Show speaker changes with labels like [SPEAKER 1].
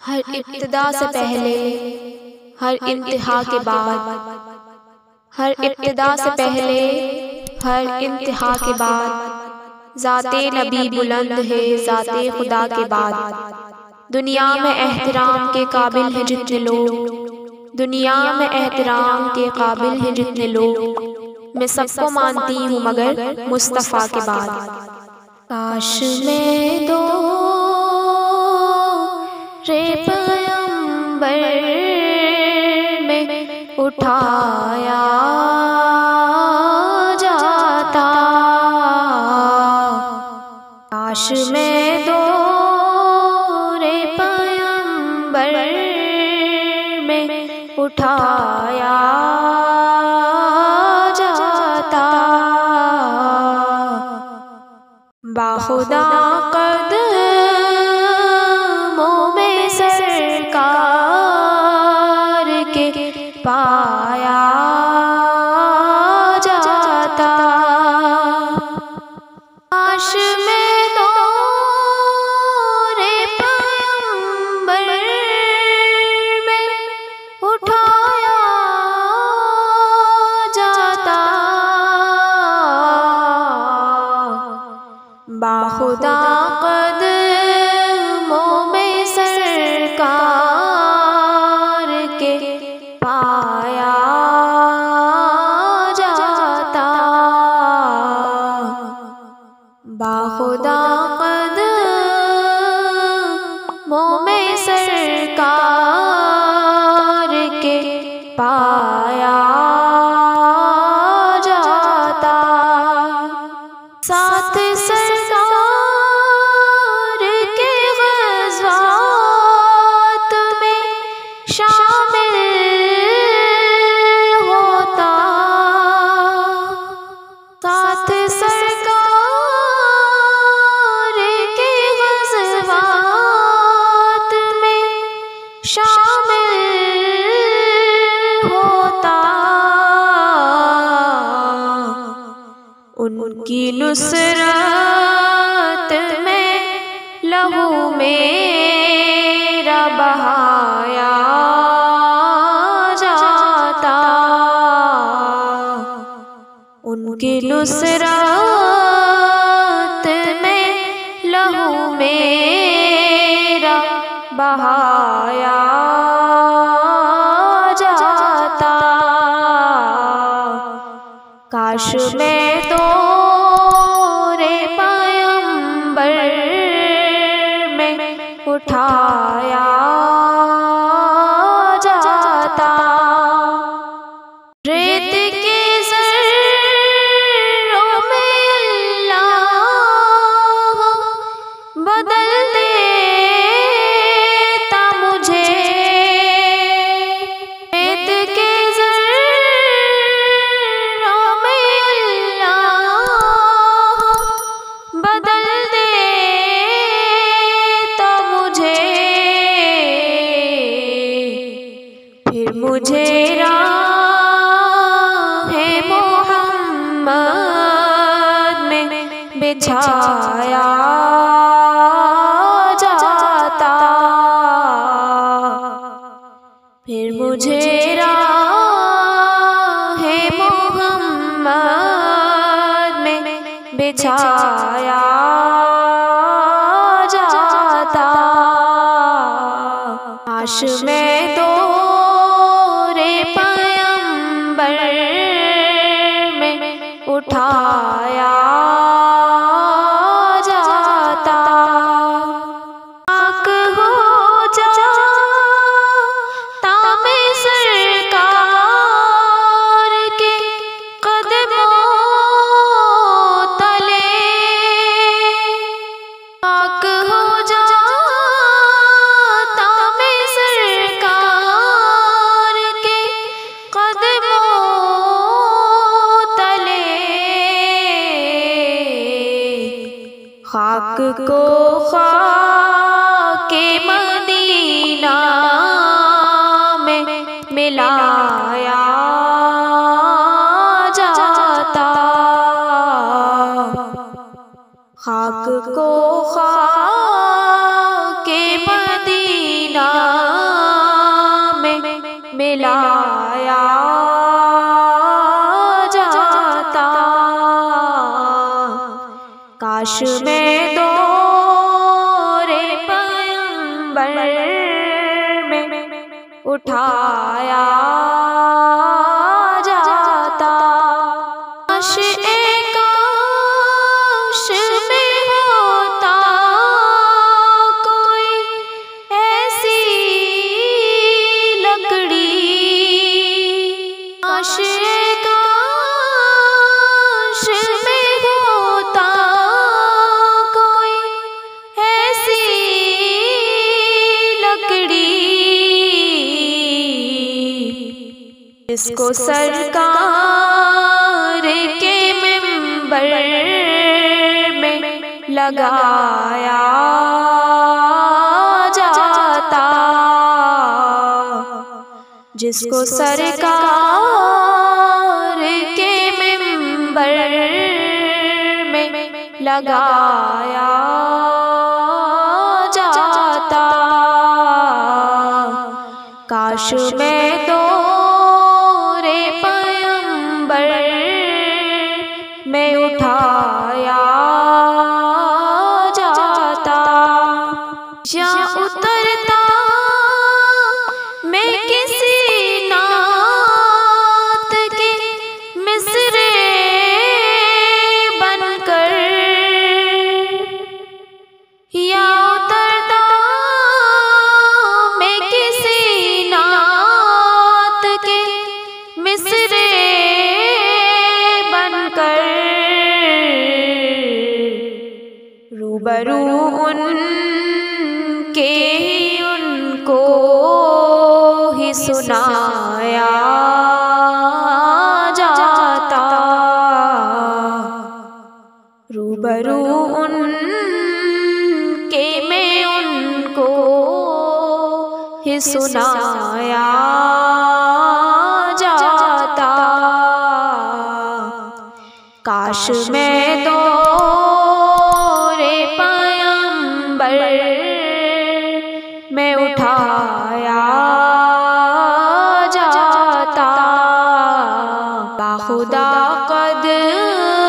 [SPEAKER 1] हर इब्तिदा से पहले, हर इंतहा के बाद, हर इब्तिदा से पहले, हर इंतहा के बाद, ज़ाते नबी बुलंद है ज़ाते खुदा के बाद। दुनिया में एहतराम के काबिल हैं जितने लोग, दुनिया में एहतराम के काबिल हैं जितने लोग, मैं सबको मानती हूँ मगर मुस्तफ़ा के बाद। काश मैं दो रे पैगंबर में उठाया जाता, काश मैं दो रे पैगंबर में उठाया जाता। बाखुदा पाया जाता, काश मैं दो रे पैगंबर में उठाया जाता। बाखुदा कदमों में सरकार के पाया जाता, बाखुदा कदमों में सरकार के पाया जाता। साथ सरकार के ग़ज़वात में शामिल होता, साथ सरकार के ग़ज़वात में शामिल होता। उनकी नुसरत में लहू मेरा बहाया जाता, उनकी नुसरत में लहू मेरा बहाया जाता। काश मैं तो रे पैगंबर में उठाया जाता। रेत के ज़र्रों में अल्लाह बदल देता मुझे, रेत के ज़र्रों में अल्लाह बदल देता मुझे, फिर मुझे राहे मोहम्मद में बिछाया जाता, फिर मुझे राहे मोहम्मद में बिछाया जाता। काश मैं तो रे पैगंबर में उठाया जाता। आँख हो जाता मैं सरकार के कदमों तले, आँख हो जाता मैं सरकार के कदमों तले। खाक को खाके मदीना में मिलाया जाता, खाक को खाके मदीना सीना में मिलाया जाता। काश मैं दौरे पैगंबर में उठाया जाता। काश काश में होता कोई ऐसी लकड़ी। काश काश में होता कोई ऐसी लकड़ी जिसको सरकार के मिंबर में लगाया जाता। जिसको सरकार के मिंबर में लगाया जाता। काश मैं दौरे पैगंबर में उठाया जाता। या उतरता मैं किसी नात के मिसरे बनकर। या उतरता मैं किसी नात के मिसरे बनकर। रूबरू उनके ही उनको ही सुनाया जाता। रूबरू उनके में उनको ही सुनाया जाता। काश मैं दौरे पैगंबर में उठाया जाता। बाखुदा कद